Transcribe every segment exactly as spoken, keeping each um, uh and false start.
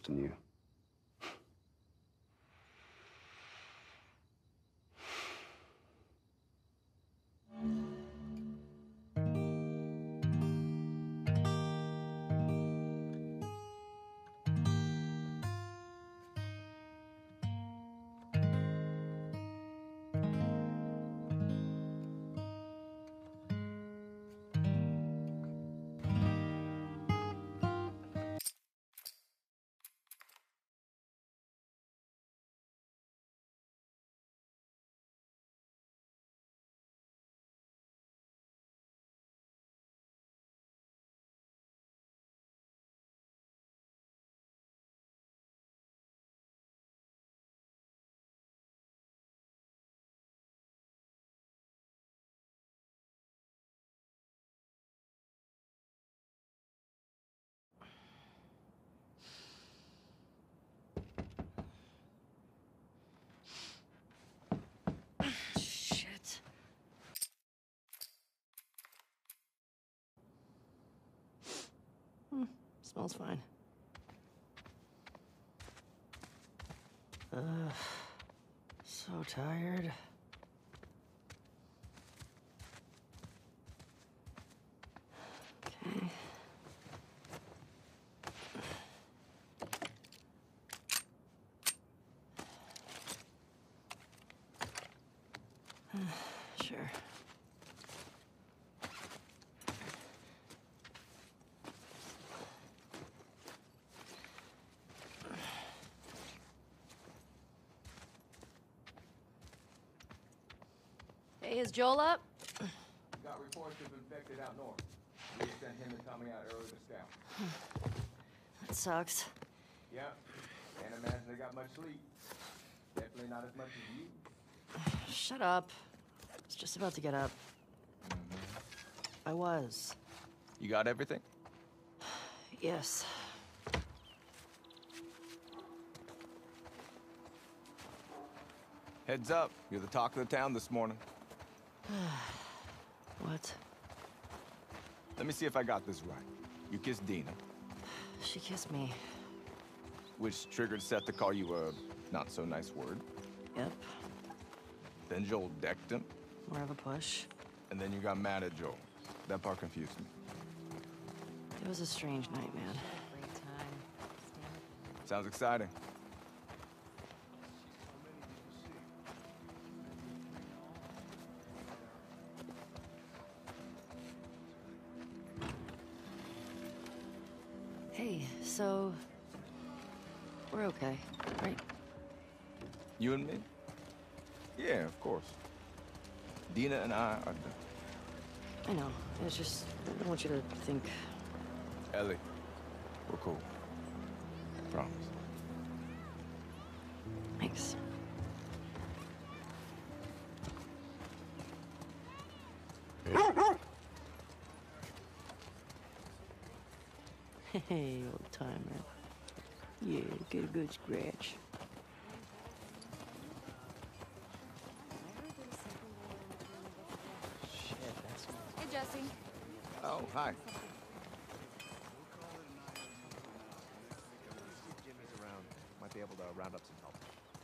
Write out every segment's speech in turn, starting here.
trusting you. Shit. Hmm, smells fine. Uh, so tired. Okay. Sure. Hey, is Joel up? Got reports of infected out north. We sent him and Tommy out early to scout. That sucks. Yeah, can't imagine they got much sleep. Definitely not as much as you. Shut up. I was just about to get up. Mm-hmm. I was. You got everything? Yes. Heads up, you're the talk of the town this morning. What? Let me see if I got this right. You kissed Dina, She kissed me. which triggered Seth to call you a not-so-nice word. Yep. Then Joel decked him, More of a push. and then you got mad at Joel. That part confused me. It was a strange night, man. Sounds exciting. Hey, so... We're okay, right? You and me? Yeah, of course. Dina and I are done. I know. It's just... I don't want you to think... Ellie, we're cool. Promise. Thanks. Hey, old timer. Yeah, get a good scratch. Shit, that's... Hey, Jesse. Oh, hi. Jimmy's around. Might be able to round up some help.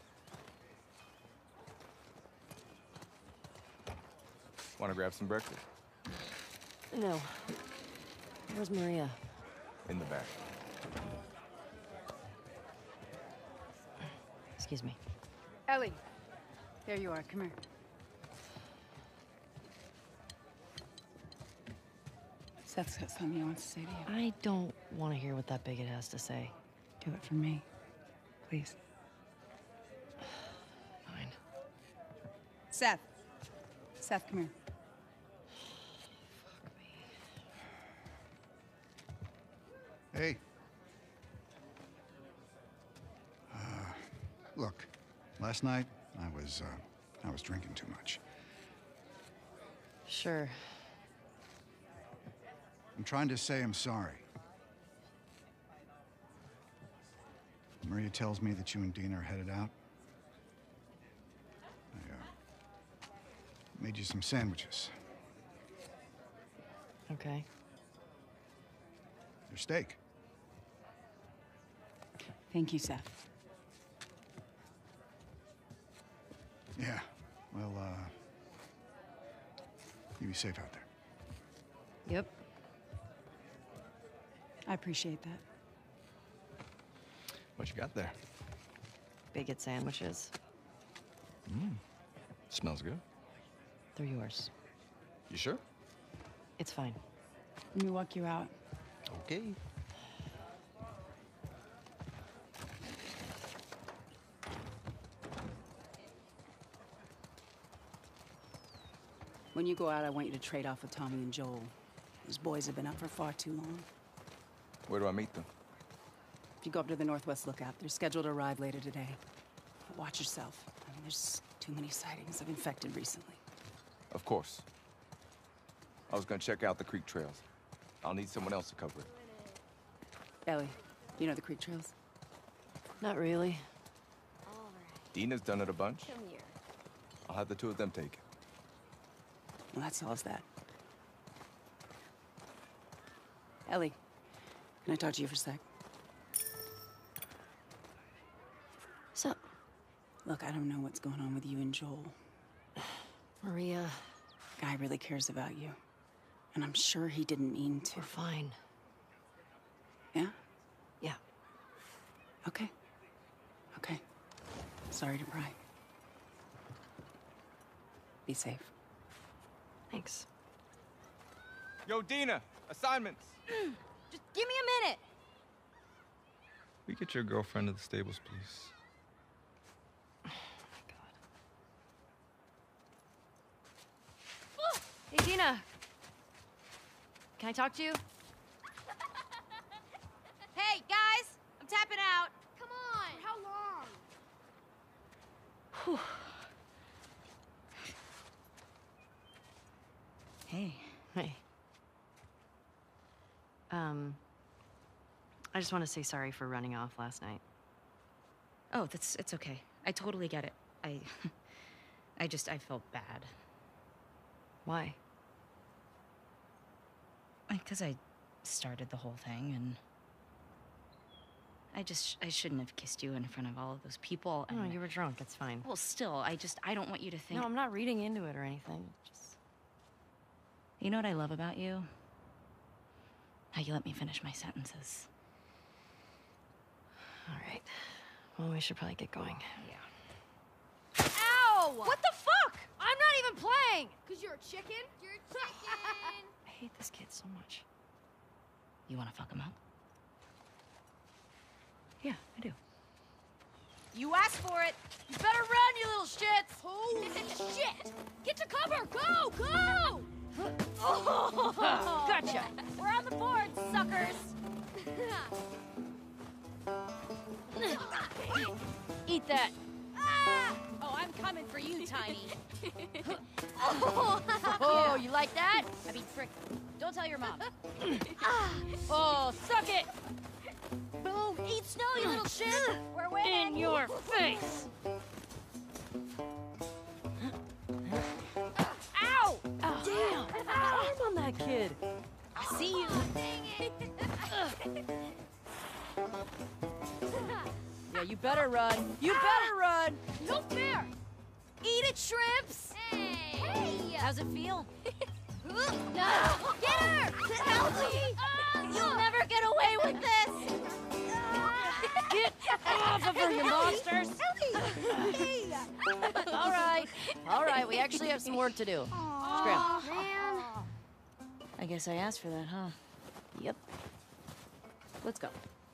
Want to grab some breakfast? No. Where's Maria? In the back. Excuse me. Ellie. There you are. Come here. Seth's got something he wants to say to you. I don't want to hear what that bigot has to say. Do it for me. Please. Fine. Seth. Seth, come here. Hey. Uh, look, last night I was, uh, I was drinking too much. Sure. I'm trying to say I'm sorry. Maria tells me that you and Dina are headed out. I, uh, made you some sandwiches. Okay. They're steak. Thank you, Seth. Yeah. Well, uh... you be safe out there. Yep. I appreciate that. What you got there? Bigot sandwiches. Mmm. Smells good. They're yours. You sure? It's fine. Let me walk you out. Okay. When you go out, I want you to trade off with Tommy and Joel. Those boys have been up for far too long. Where do I meet them? If you go up to the Northwest Lookout, they're scheduled to arrive later today. But watch yourself. I mean, there's too many sightings of infected recently. Of course. I was gonna check out the creek trails. I'll need someone else to cover it. Ellie, you know the creek trails? Not really. Dina's done it a bunch. Come here. I'll have the two of them take it. Well, that solves that. Ellie, can I talk to you for a sec? What's up? Look, I don't know what's going on with you and Joel. Maria, Guy really cares about you. And I'm sure he didn't mean to. we're fine. Yeah? Yeah. Okay. Okay. Sorry to pry. Be safe. Thanks. Yo, Dina! Assignments! Just give me a minute. We get your girlfriend to the stables, please. Oh my god. Hey, Dina. Can I talk to you? Hey, guys, I'm tapping out. Come on. For how long? Whew. Hey. Hey. Um, I just want to say sorry for running off last night. Oh, that's it's okay. I totally get it. I I just I felt bad. Why? Because I started the whole thing and I just I shouldn't have kissed you in front of all of those people. And No, you were drunk. It's fine. well, still, I just I don't want you to think. No, I'm not reading into it or anything. Just You know what I love about you? How you let me finish my sentences. all right. Well, we should probably get going. Yeah. Ow! What the fuck? I'm not even playing. Cause you're a chicken? You're a chicken. I hate this kid so much. You want to fuck him up? Yeah, I do. You asked for it. You better run, you little shits. Holy shit! Get to cover. Go, go! Oh, Gotcha. We're on the board, suckers. Eat that. Ah! Oh, I'm coming for you, Tiny. Oh, Oh, you like that? I mean, frick. Don't tell your mom. Oh, suck it. boom! Eat snow, you little shit. We're winning. In your face. Ow! Oh, damn! Arm on that kid. I see you. Dang it. Yeah, you better run. You better run. No fair. Eat it, shrimps. Hey. Hey. How's it feel? No! Get her! Help me! You'll never get away with this! Get off of her, you monsters! Hey! All right. All right, we actually have some work to do. Scram. Man. I guess I asked for that, huh? Yep. Let's go.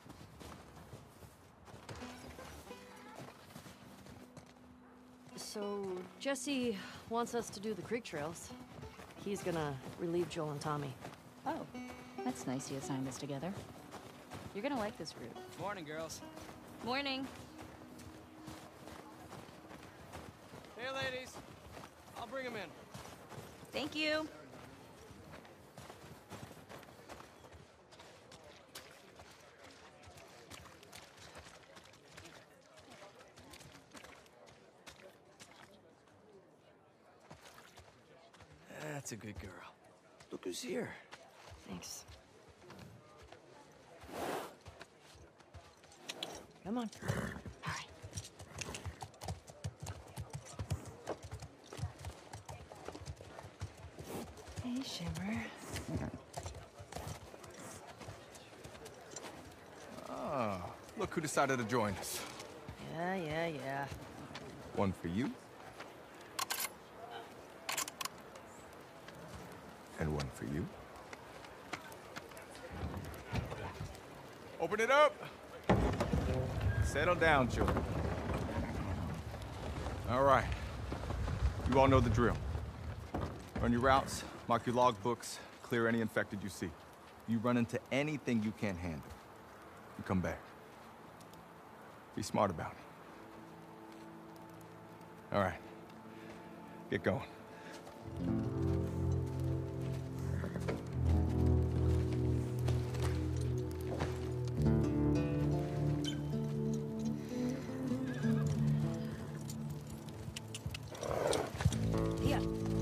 So, Jesse wants us to do the creek trails. He's gonna relieve Joel and Tommy. Oh, that's nice you assigned us together. You're gonna like this route. Morning, girls. Morning. Hey, ladies. I'll bring them in. Thank you. That's a good girl. Look who's here. Thanks. Come on. All right. Hey, Shimmer. Ah, look who decided to join us. Yeah, yeah, yeah. One for you. And one for you. Open it up! Settle down, children. All right. You all know the drill. Run your routes, mark your logbooks, clear any infected you see. You run into anything you can't handle, you come back. Be smart about it. All right. Get going. Yeah.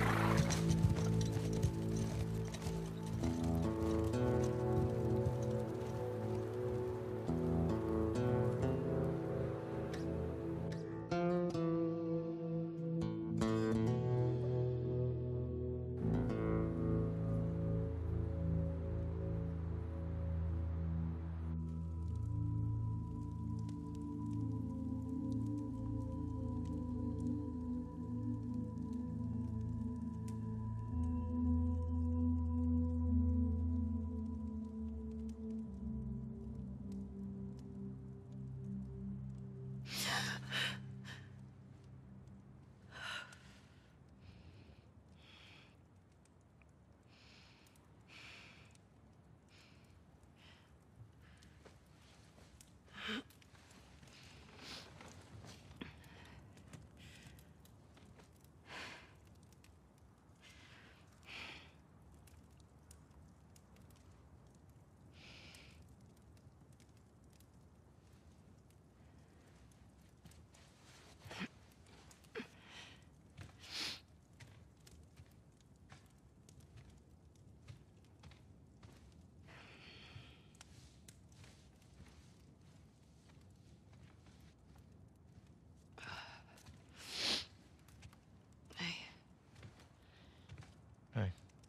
Hey.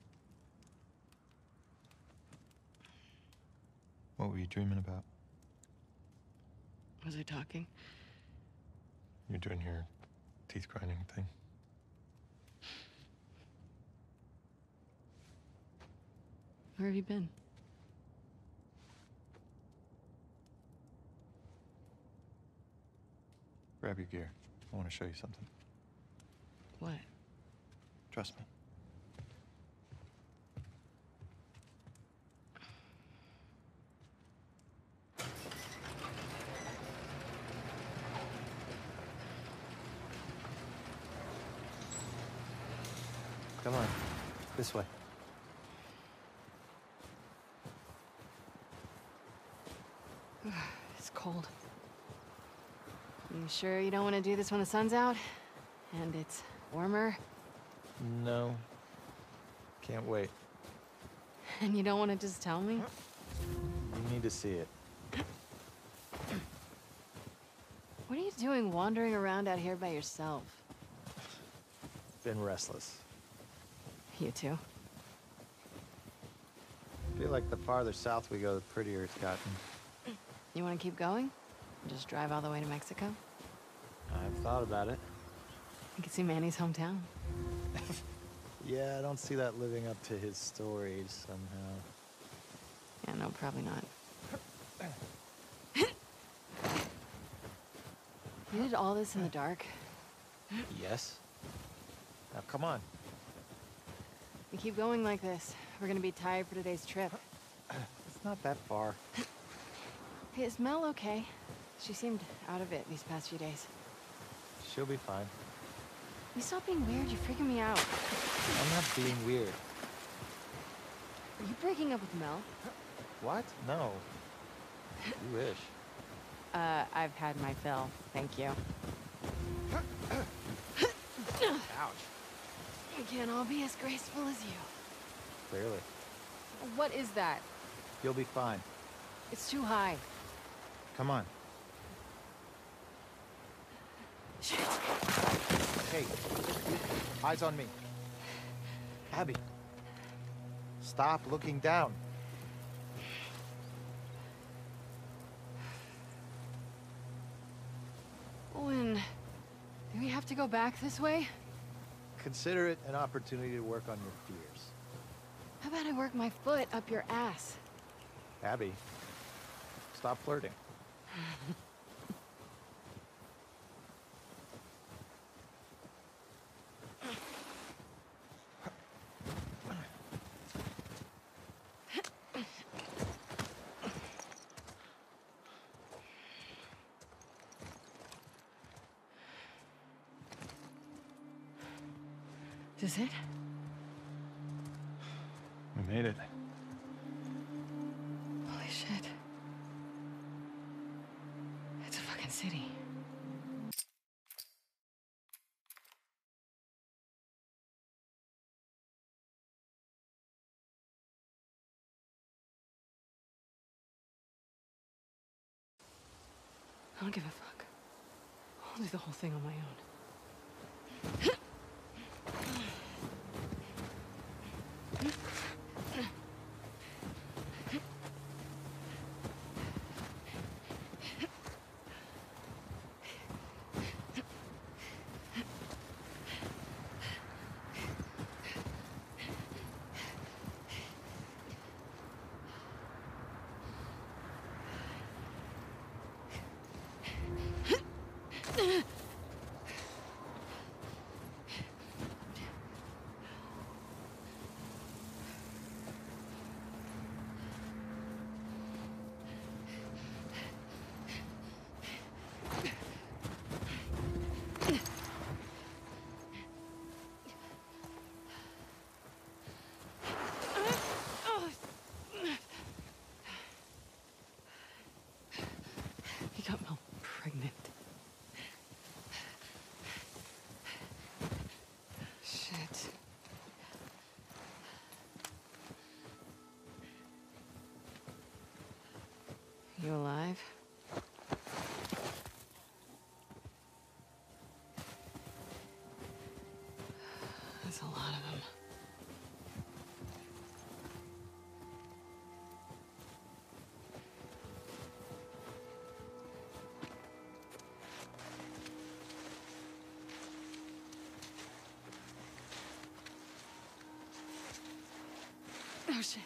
What were you dreaming about? Was I talking? You're doing your teeth grinding thing. Where have you been? Grab your gear. I want to show you something. What? Trust me. Come on. This way. It's cold. You sure you don't want to do this when the sun's out? And it's warmer? No. Can't wait. And you don't want to just tell me? You need to see it. What are you doing wandering around out here by yourself? Been restless. You too? Feel like the farther south we go, the prettier it's gotten. You want to keep going? Just drive all the way to Mexico? I've thought about it. You can see Manny's hometown. Yeah, I don't see that living up to his stories somehow. Yeah, no, probably not. You did all this in the dark? Yes. Now come on. We keep going like this, we're gonna be tired for today's trip. It's not that far. Hey, is Mel okay? She seemed out of it these past few days. She'll be fine. You stop being weird, you're freaking me out. I'm not being weird. Are you breaking up with Mel? What? No. You wish. Uh, I've had my fill, thank you. Ouch. We can't all be as graceful as you. Clearly. What is that? You'll be fine. It's too high. Come on. Hey, eyes on me. Abby, stop looking down. Owen, do we have to go back this way? Consider it an opportunity to work on your fears. How about I work my foot up your ass? Abby, stop flirting. Is this it? We made it. Holy shit. It's a fucking city. I don't give a fuck. I'll do the whole thing on my own. He got Mel pregnant. Shit. You alive? That's a lot of them. Oh shit.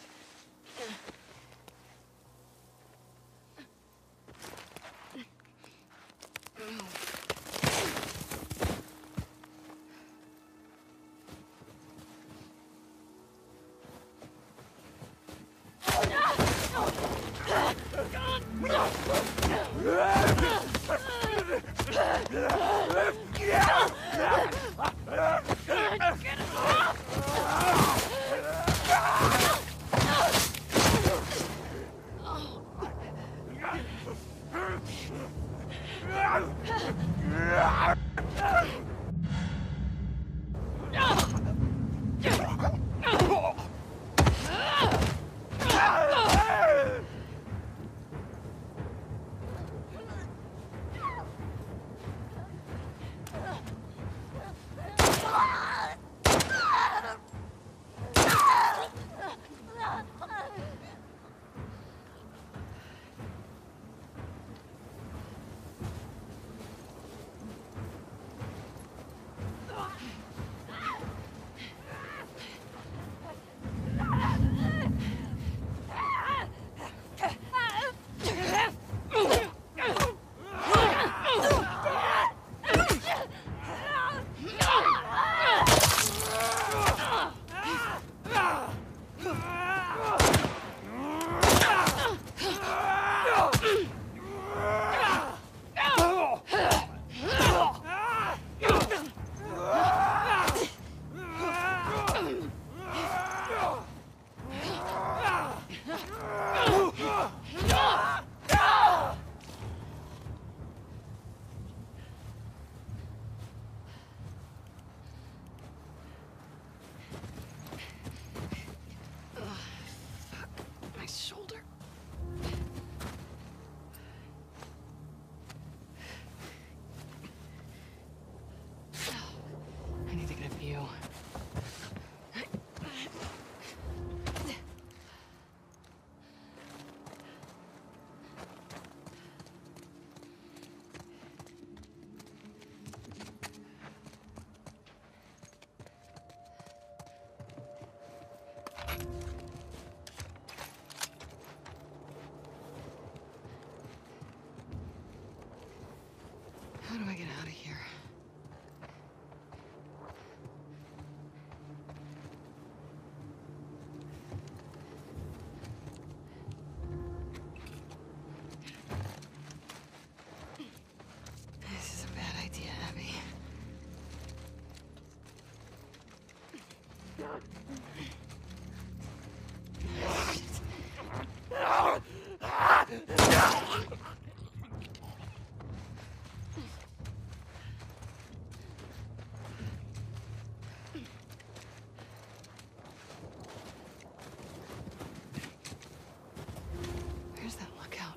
Where's that lookout?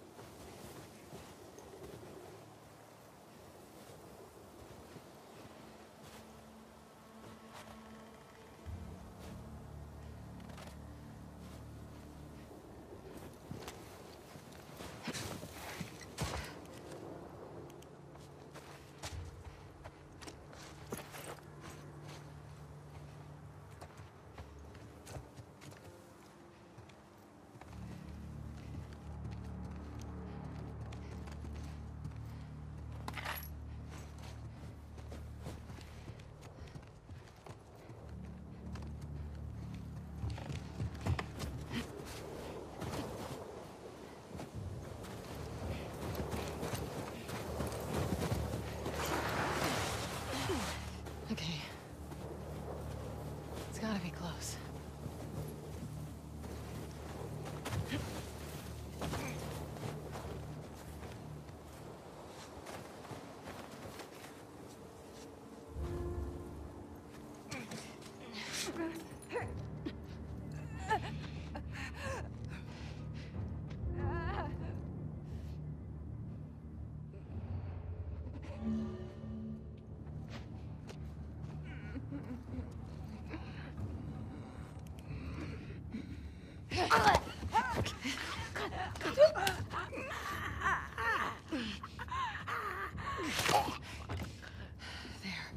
Okay. It's gotta be close. There.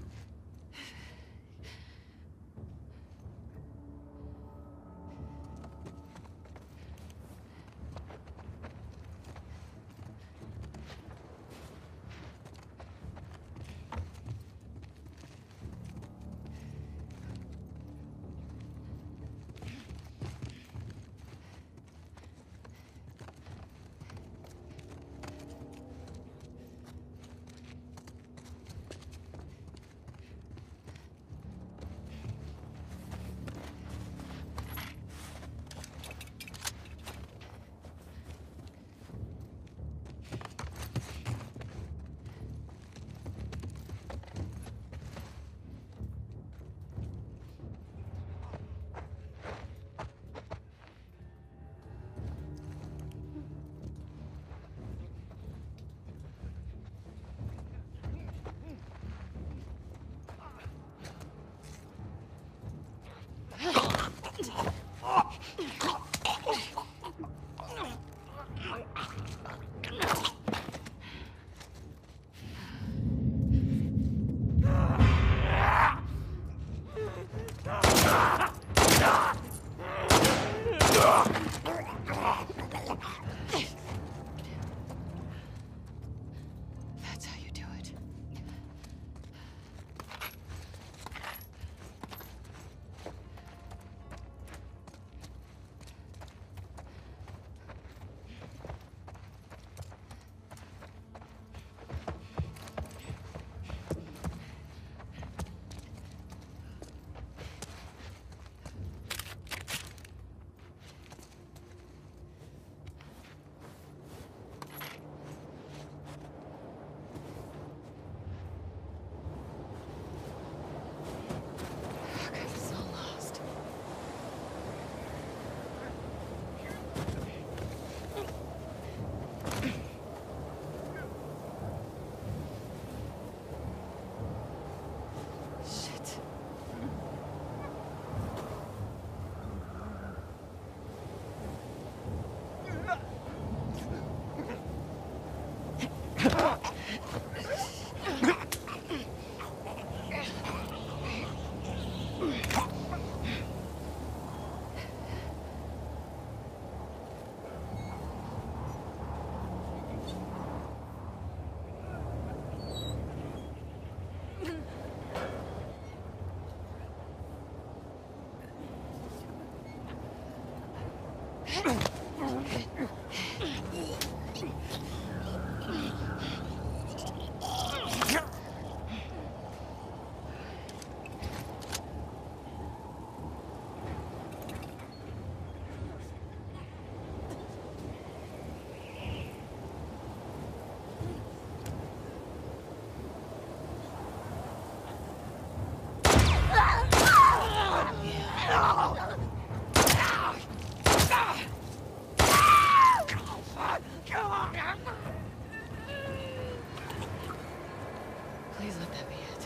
Please let that be it.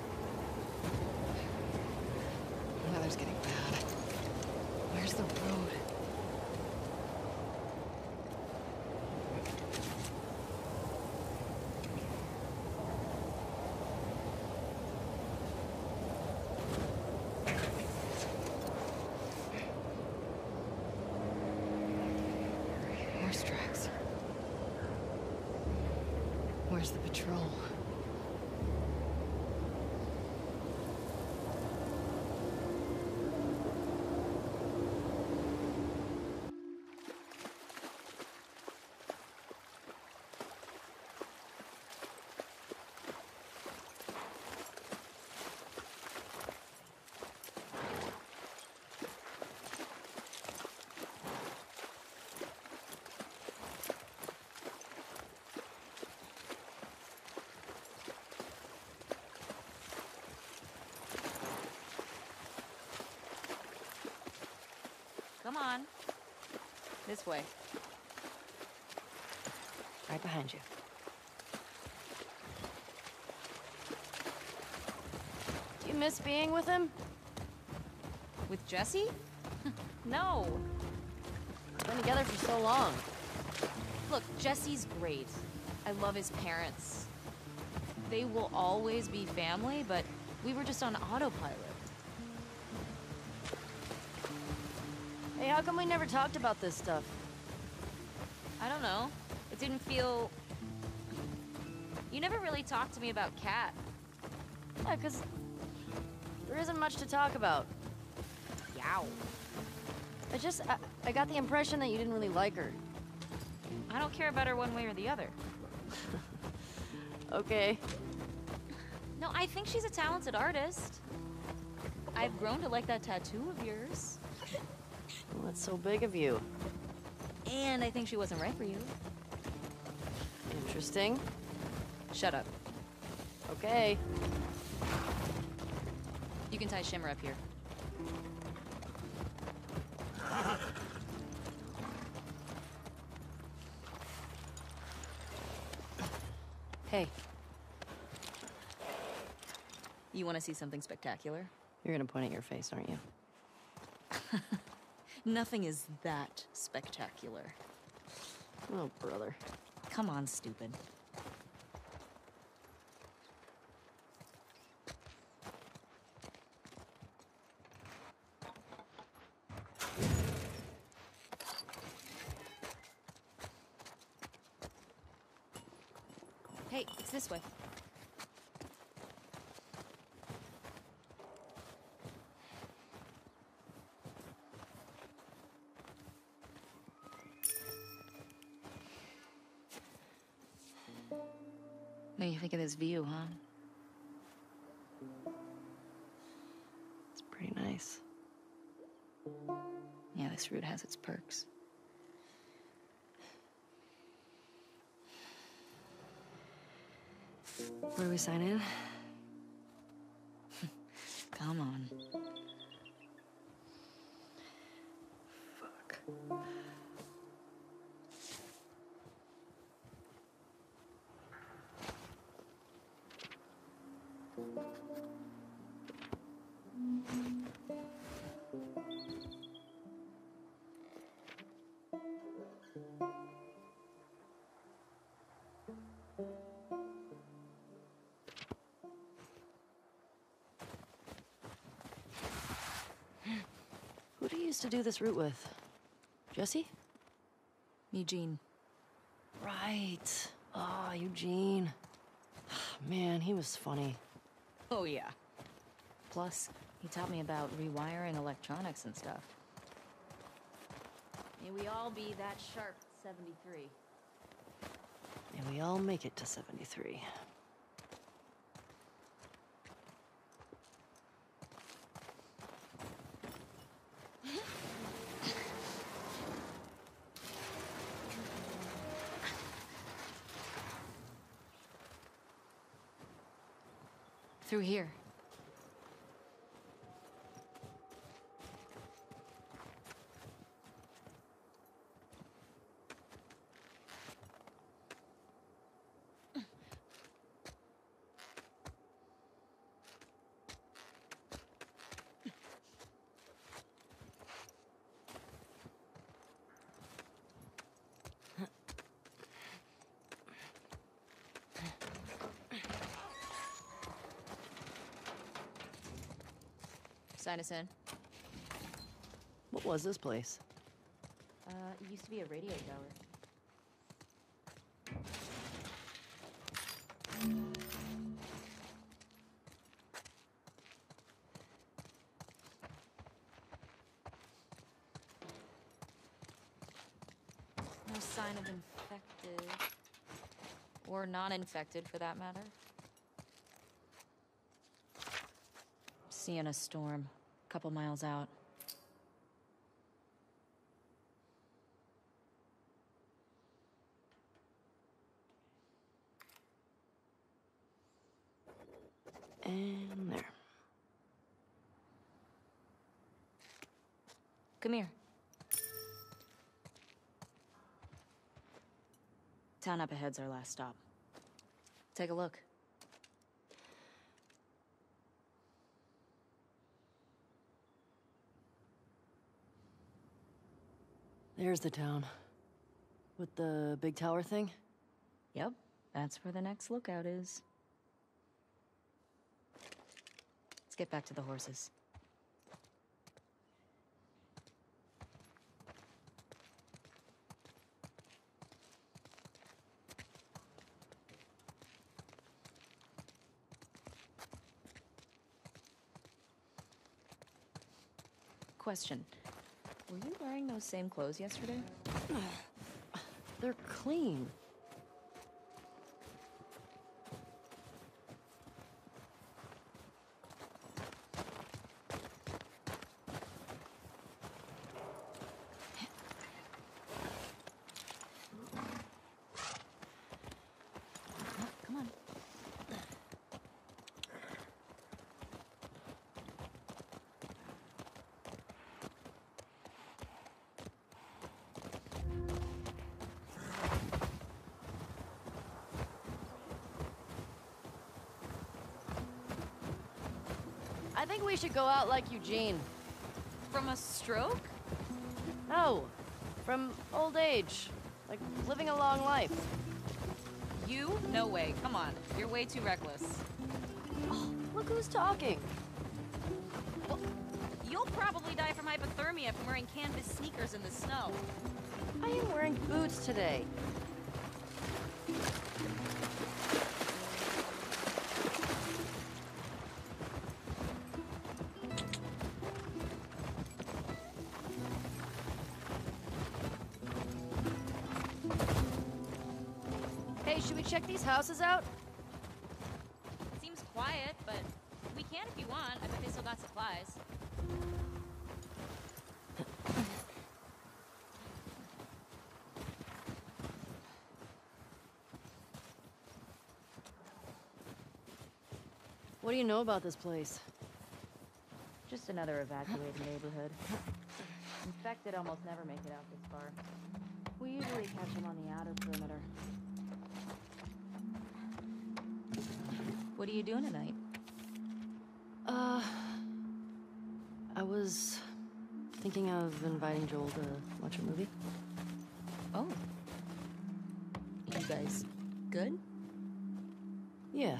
The weather's getting bad. Where's the road? Horse tracks. Where's the patrol? Come on. This way. Right behind you. Do you miss being with him? With Jesse? No. We've been together for so long. Look, Jesse's great. I love his parents. They will always be family, but we were just on autopilot. Hey, how come we never talked about this stuff? I don't know. It didn't feel... You never really talked to me about Kat. Yeah, because there isn't much to talk about. Yow. I just, I, I got the impression that you didn't really like her. I don't care about her one way or the other. Okay. No, I think she's a talented artist. I've grown to like that tattoo of yours. Well, that's so big of you. And I think she wasn't right for you. Interesting. Shut up. Okay. You can tie Shimmer up here. Hey. You want to see something spectacular? You're gonna point at your face, aren't you? Nothing is that spectacular. Oh, brother. Come on, stupid. Hey, it's this way. What do you think of this view, huh? It's pretty nice. Yeah, this route has its perks. Where do we sign in? Come on. Fuck. Who do you used to do this route with? Jesse? Eugene. Right. Ah, oh, Eugene. Man, he was funny. Oh, yeah. Plus, he taught me about rewiring electronics and stuff. May we all be that sharp seventy-three. May we all make it to seventy-three. Through here. Sign us in. What was this place? Uh, it used to be a radio tower. No sign of infected. Or non-infected, for that matter. Seeing a storm. A couple miles out. And there. Come here. Town up ahead's our last stop. Take a look. There's the town. With the big tower thing? Yep, that's where the next lookout is. Let's get back to the horses. Question. Were you wearing those same clothes yesterday? They're clean. Come on. I think we should go out like Eugene. From a stroke? No, from old age. Like living a long life. You? No way. Come on. You're way too reckless. Oh, look who's talking. Well, you'll probably die from hypothermia from wearing canvas sneakers in the snow. I am wearing boots today. Hey, should we check these houses out? Seems quiet, but we can if you want. I bet they still got supplies. What do you know about this place? Just another evacuated neighborhood. Infected almost never make it out this far. We usually catch them on the outer perimeter. What are you doing tonight? Uh... I was thinking of inviting Joel to watch a movie. Oh. You guys good? Yeah.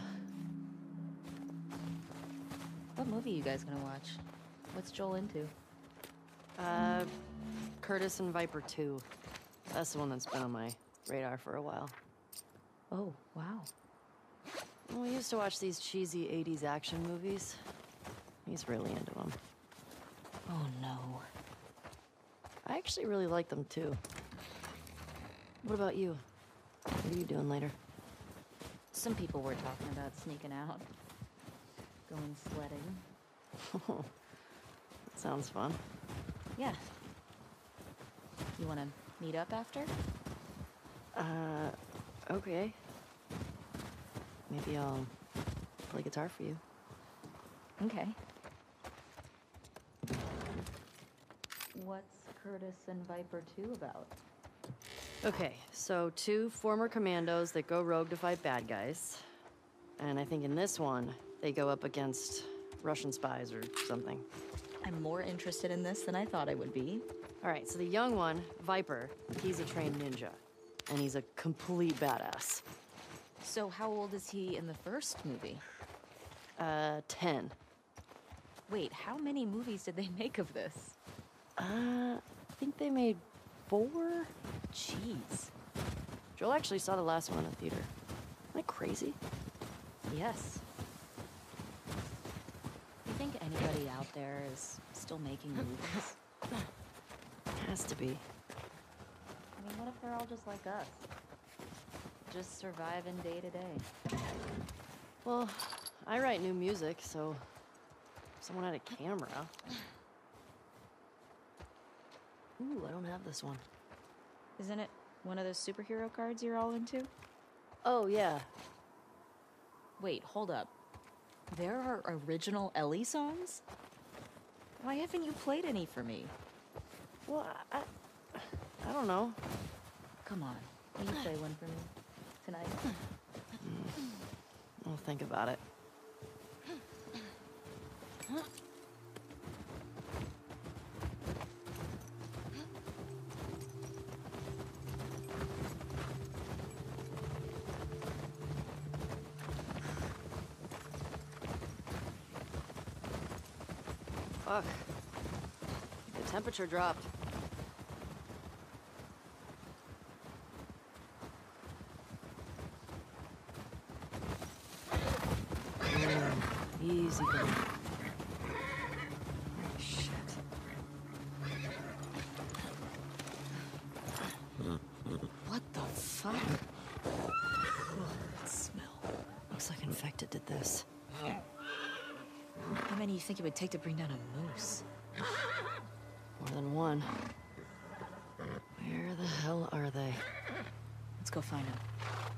What movie you guys gonna watch? What's Joel into? Uh, Curtis and Viper two. That's the one that's been on my radar for a while. Oh, wow. We used to watch these cheesy eighties action movies. He's really into them. Oh, no. I actually really like them, too. What about you? What are you doing later? Some people were talking about sneaking out. Going sledding. That sounds fun. Yeah. You wanna meet up after? Uh, okay. Maybe I'll play guitar for you. Okay. What's Curtis and Viper two about? Okay, so two former commandos that go rogue to fight bad guys. And I think in this one, they go up against Russian spies or something. I'm more interested in this than I thought I would be. All right, so the young one, Viper, he's a trained ninja. And he's a complete badass. So how old is he in the first movie? Uh, ten. Wait, how many movies did they make of this? Uh, I think they made four? Jeez. Joel actually saw the last one in the theater. Isn't that crazy? Yes. You think anybody out there is still making movies? Has to be. I mean, what if they're all just like us? Just surviving day to day. Well, I write new music, so if someone had a camera. Ooh, I don't have this one. Isn't it one of those superhero cards you're all into? Oh, yeah. Wait, hold up. There are original Ellie songs? Why haven't you played any for me? Well, I... I don't know. Come on, will you play one for me? Tonight? I'll think about it. Fuck. The temperature dropped. Easy go. Shit. What the fuck? Oh, that smell. Looks like infected did this. How many do you think it would take to bring down a moose? More than one. Where the hell are they? Let's go find them.